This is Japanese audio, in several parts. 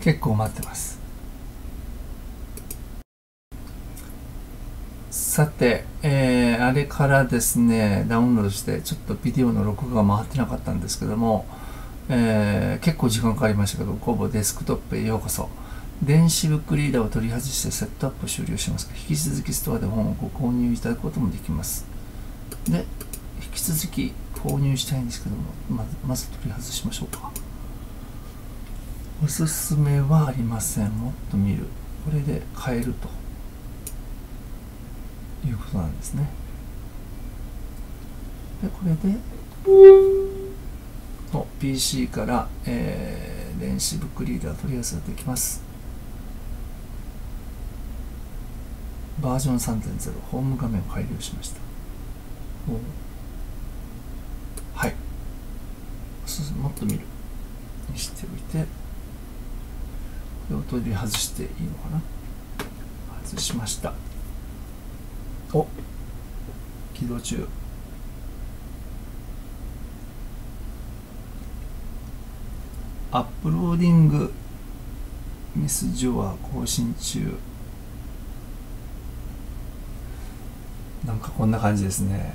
結構待ってます。さて、あれからですね、ダウンロードしてちょっとビデオの録画が回ってなかったんですけども、結構時間かかりましたけど、コボデスクトップへようこそ。電子ブックリーダーを取り外してセットアップを終了しますが、引き続きストアで本をご購入いただくこともできます。で、引き続き購入したいんですけども、まず取り外しましょうか。おすすめはありません。もっと見る。これで買えるということなんですね。で、これでPC から、電子ブックリーダー取り外しができます。バージョン 3.0 ホーム画面を改良しました。はい。もっと見るにしておいて、これを取り外していいのかな。外しました。起動中。アップローディングミスジョア更新中。なんかこんな感じですね。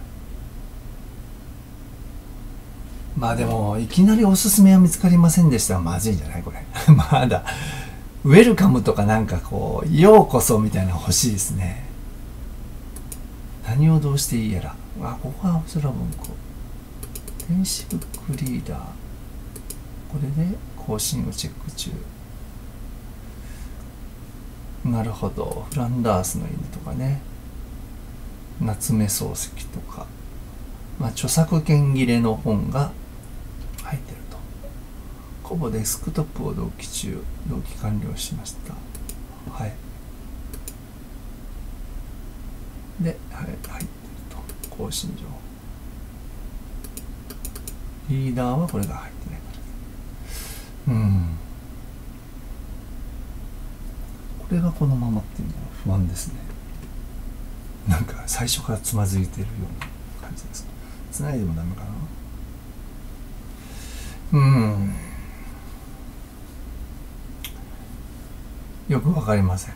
まあでもいきなりおすすめは見つかりませんでした。まずいんじゃないこれ。まだウェルカムとかなんかこうようこそみたいなの欲しいですね。何をどうしていいやら。ここは青空文庫。電子ブックリーダー。これで更新をチェック中。なるほど。フランダースの犬とかね。夏目漱石とか。著作権切れの本が入ってると。コボデスクトップを同期中。同期完了しました。はい。で、入ってると。更新情報。リーダーはこれが入ってないから。これがこのままっていうのは不安ですね。なんか最初からつまずいてるような感じです。つないでもダメかな。よくわかりません。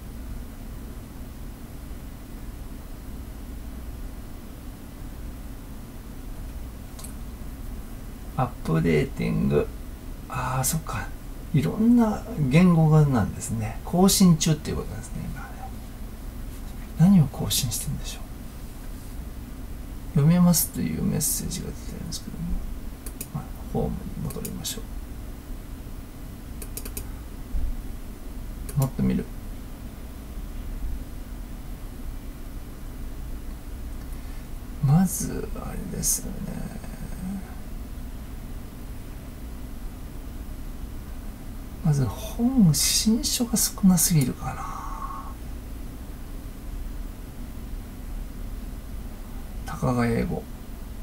アップデーティング。そっか。いろんな言語がなんですね。更新中っていうことですね、今ね。何を更新してるんでしょう。読めますというメッセージが出てるんですけども、ホームに戻りましょう。もっと見る。まずあれですよね。まず本新書が少なすぎるかな。たかが英語。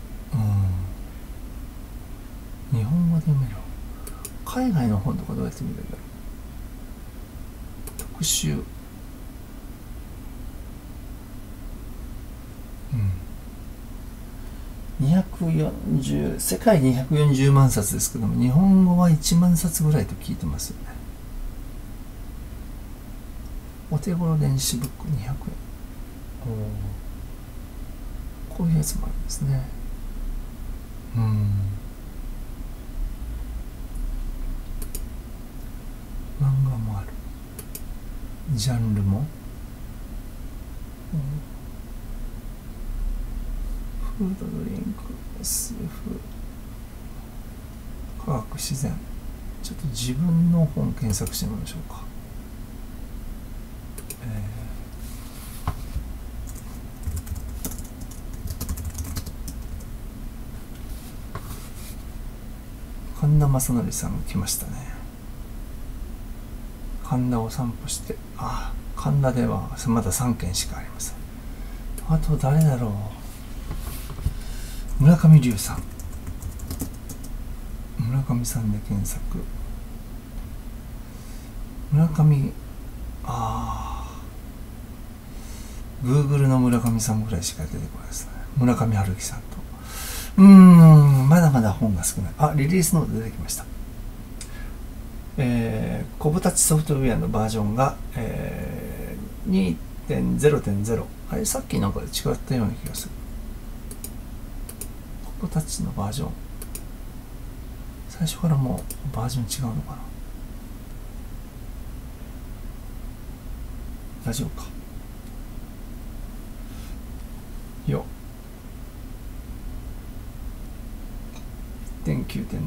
日本語で読める。海外の本とかどうやって見るんだろう。特集。240世界240万冊ですけども、日本語は1万冊ぐらいと聞いてますよね。お手頃電子ブック200円。こういうやつもあるんですね。漫画もある。ジャンルも、フードドリンク、SF、科学自然。ちょっと自分の本検索してみましょうか。神田正則さん来ましたね。神田を散歩して、神田ではまだ3軒しかありません。あと誰だろう。村上龍さん。村上さんで検索。村上、Google の村上さんぐらいしか出てこないですね。村上春樹さんと。まだまだ本が少ない。リリースノート出てきました。 コブタッチソフトウェアのバージョンが、2.0.0 あれさっきなんかで違ったような気がする。コブタッチのバージョン最初からもうバージョン違うのかな。大丈夫かよ。 1.9.7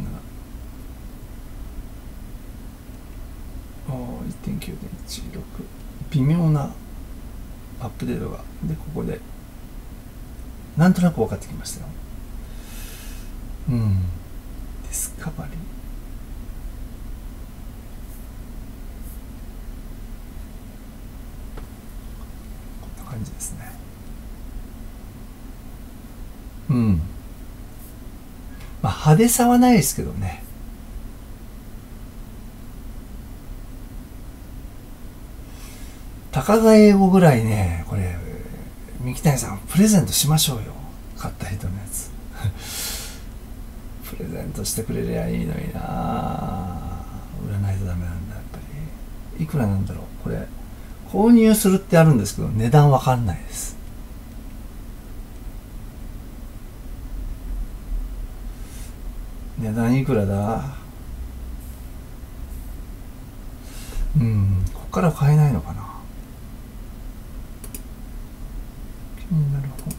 1.9.16 微妙なアップデートがで、ここでなんとなく分かってきましたよ。ディスカバリー、こんな感じですね。まあ派手さはないですけどね。高賀英語ぐらいね、これ三木谷さんプレゼントしましょうよ、買った人のやつプレゼントしてくれりゃいいのにな。売らないとダメなんだやっぱり。いくらなんだろうこれ。購入するってあるんですけど値段わかんないです。値段いくらだ。こっから買えないのかな。気になる本。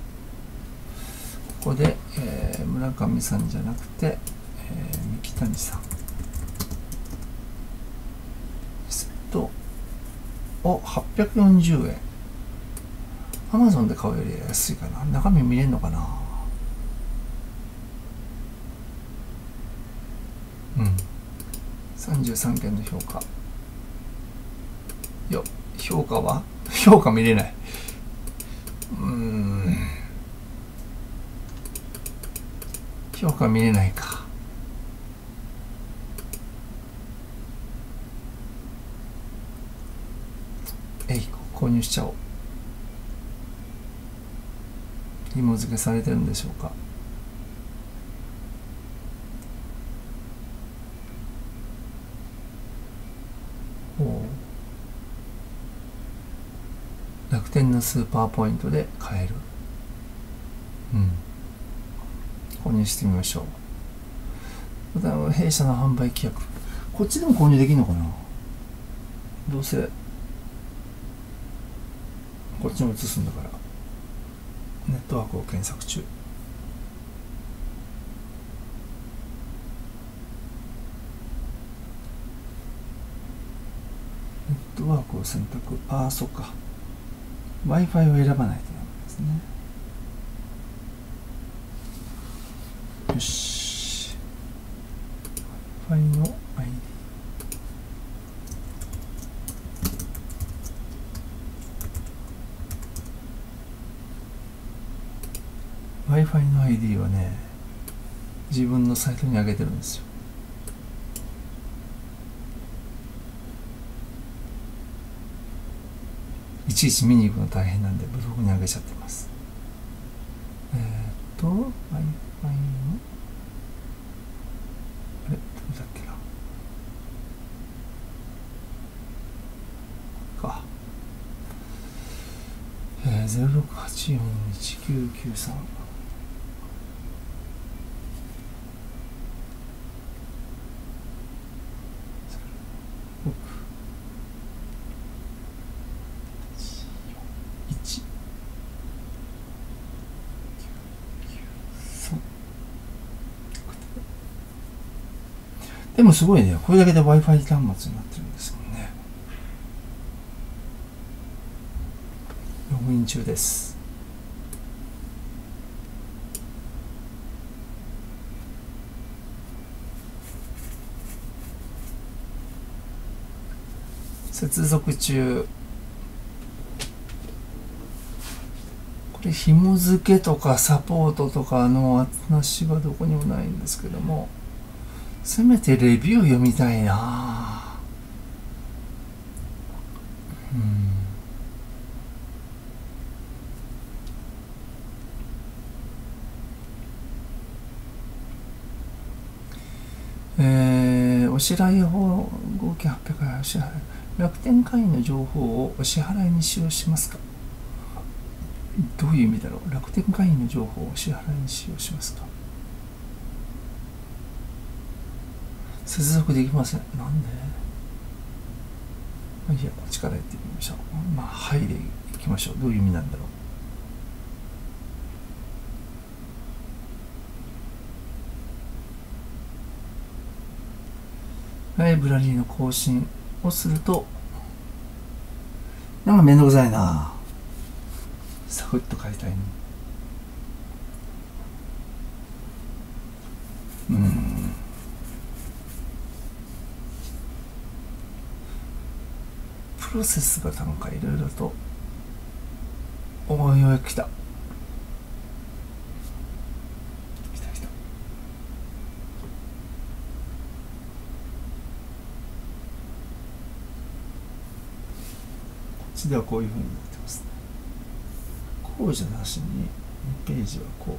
ここで、村上さんじゃなくて、三木谷さんセットを840円。アマゾンで買うより安いかな。中身見れるのかな。33件の評価よ。評価は評価見れない。評価見れないか。購入しちゃおう。紐付けされてるんでしょうか。楽天のスーパーポイントで買える。購入してみましょう。また弊社の販売規約、こっちでも購入できるのかな。どうせこっちに移すんだから。ネットワークを検索中。ネットワークを選択。そっか。Wi-Fi を選ばないとダメですね。よし。Wi-Fi の ID。Wi-Fi の ID はね、自分のサイトに上げてるんですよ。いちいち見に行くの大変なんでブログに上げちゃってます。Wi-Fi のどれだっけなか、06841993。でもすごいね、これだけで Wi-Fi 端末になってるんですもんね。ログイン中です。接続中。これ紐付けとかサポートとかの話はどこにもないんですけども、せめてレビュー読みたいな。おお支払い方合計800円お支払い楽天会員の情報をお支払いに使用しますか。どういう意味だろう。楽天会員の情報をお支払いに使用しますか。接続できません。なんで。いや、こっちからやってみましょう。まあ、はいでいきましょう。どういう意味なんだろう。ライブラリーの更新をすると、なんかめんどくさいな。サクッと変えたいの。プロセスがなんかいろいろと。おいおい、来た。来た。こっちではこういう風になってますね。こうじゃなしに、ページはこ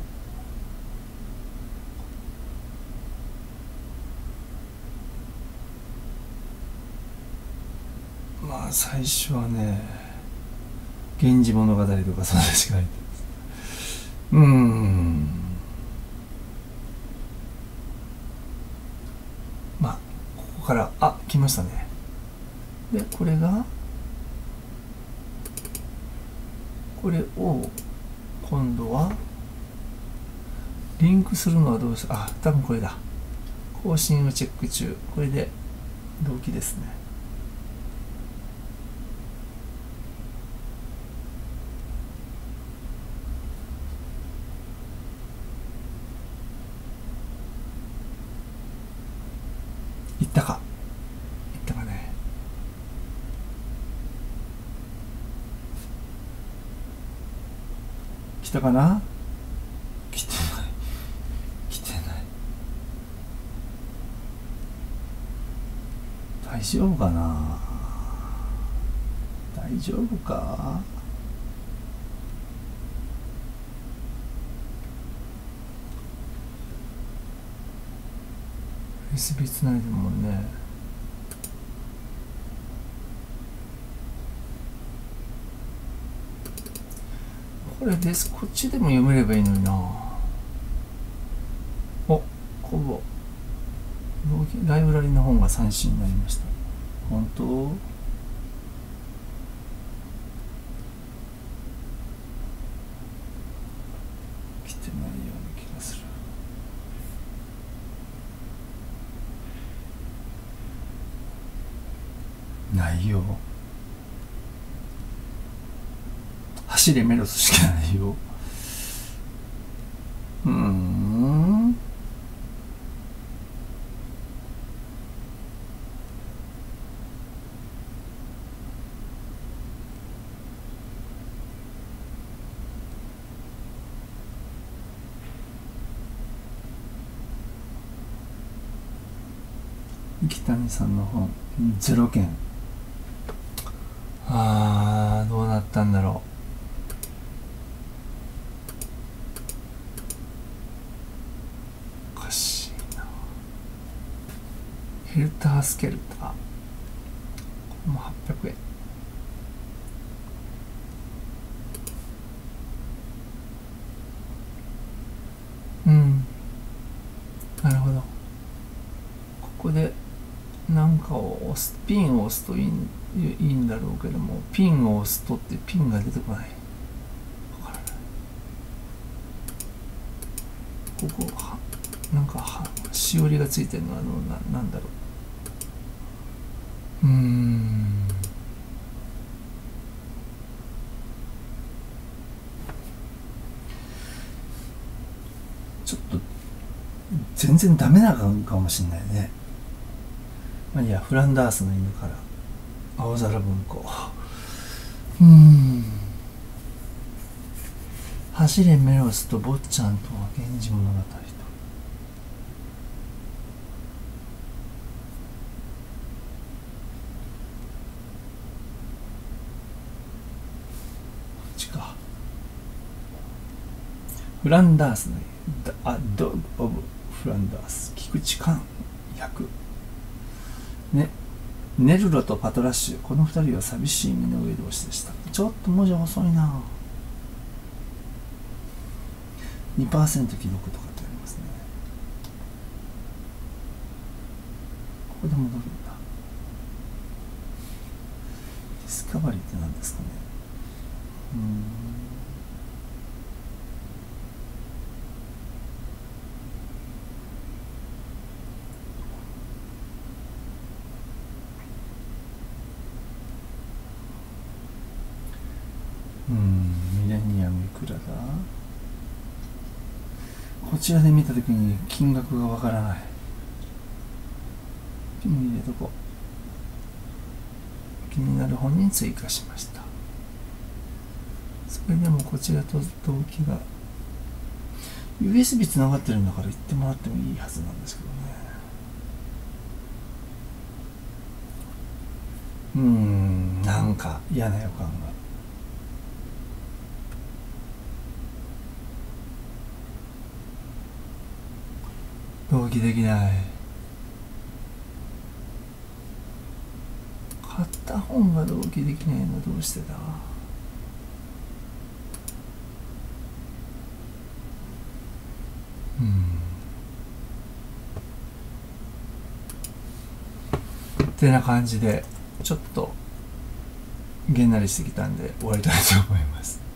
う。まあ、最初はね、源氏物語とかそんなしかない。まあ、ここから、来ましたね。で、これを、今度は、リンクするのはどうしよう。多分これだ。更新をチェック中。これで、同期ですね。いったかね。来たかな。来てない大丈夫かな。大丈夫か。USB つないでるもんね。これです。こっちでも読めればいいのにな。コボライブラリの本が3種になりました。本当？来てないような気がする。ないよ。走れメロスしかないよ。北谷さんの本0件。どうなったんだろう。おかしいな。ヘルタースケルター、これも800円。なるほど。ここでなんかを押す、ピンを押すといいんだろうけども、ピンを押すとってピンが出てこない。わからない。ここなんかしおりがついてるのはなんだろう。ちょっと全然ダメなのかもしれないね。まあいいや、フランダースの犬から青空文庫。走れメロスと坊ちゃんとは源氏物語と。フランダースのドッグ・オブ・フランダース、菊池寛役。 ね、ネルロとパトラッシュ、この2人は寂しい身の上同士でした。ちょっと文字遅いな。 2% 既読とかってありますね。ここで戻るんだ。ディスカバリーって何ですかね。ミレニアムいくらだ。こちらで見たときに金額がわからない。ピン入れとこう。気になる本に追加しました。それでもこちらと動機が USB つながってるんだから言ってもらってもいいはずなんですけどね。なんか嫌な予感が。同期できない。買った本が同期できないのはどうしてだ。ってな感じでちょっとげんなりしてきたんで終わりたいと思います。